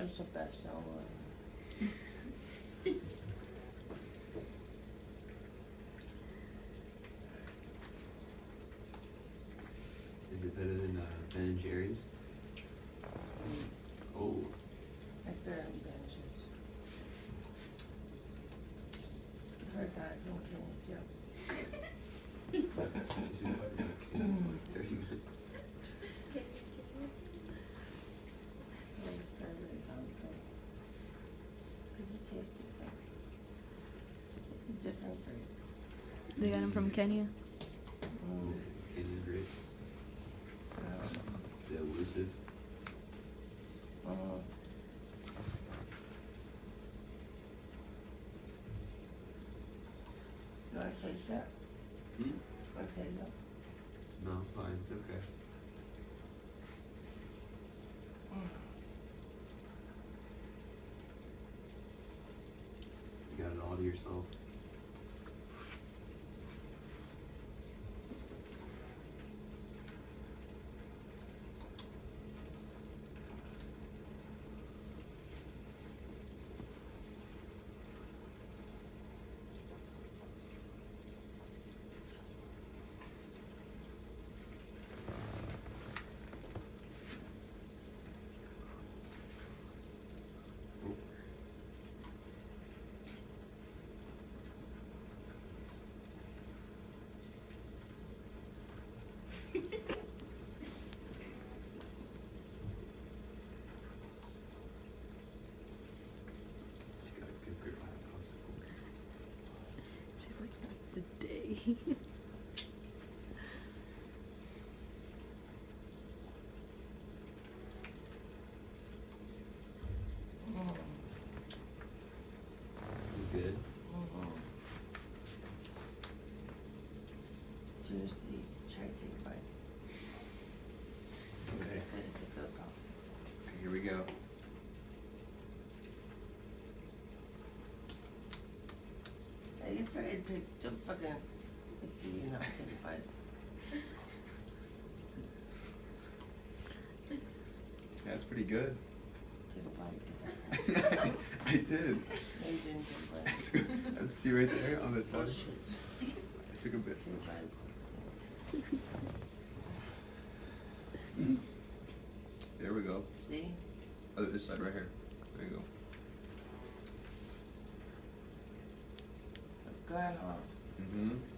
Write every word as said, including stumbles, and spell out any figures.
It's the best, don't worry. Is it better than uh, Ben and Jerry's? Oh. It's better than Ben and Jerry's. I heard that from Kenny too. thirty minutes. Yeah, it's better than Ben. Because it tastes different. It's a different grape. They got them from Kenya. Mm. Kenyan grapes. Um, The elusive. mm. You want to taste that? Hmm? Okay, no. No, fine, it's okay. You got it all to yourself. Oh. She's got a good grip on it. She's like, that's the day. Mm. You good? Mm-hmm. Seriously, try to take a bite. Okay. It's a good, it's a good pop. Okay, here we go. Hey, you afraid to to fucking let's see you not take a bite. That's pretty good. Take a bite. I did. No, you didn't take a bite. Let's see right there on the side. Bullshit. I took a bit. Take a bite. There we go. See? Oh, this side right here. There you go. Gun off. Mm-hmm.